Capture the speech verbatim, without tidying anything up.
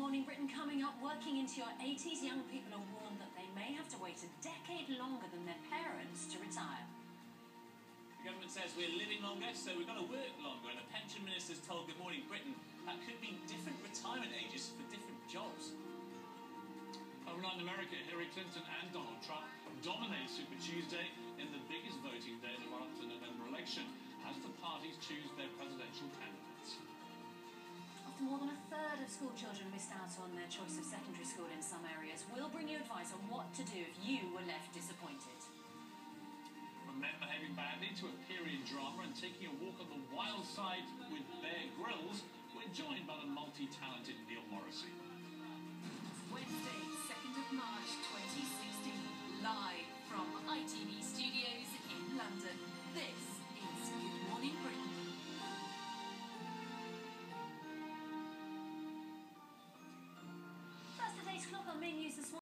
Morning Britain coming up. Working into your eighties, young people are warned that they may have to wait a decade longer than their parents to retire. The government says we're living longer, so we've got to work longer, and the pension minister's told Good Morning Britain that could be different retirement ages for different jobs. Overnight in America, Hillary Clinton and Donald Trump dominate Super Tuesday in the biggest voting day in the run-up to the November election as the parties choose their presidential candidates. After more than a third of school children missed out on their choice of secondary school in some areas, we'll bring you advice on what to do if you were left disappointed. From men behaving badly to a period drama and taking a walk on the wild side with Bear Grylls, we're joined by the multi-talented Neil Morrissey. Wednesday, second of March twenty sixteen, live from I T V Studios in London. This is Good Morning Britain. That's today's clock on main news this morning.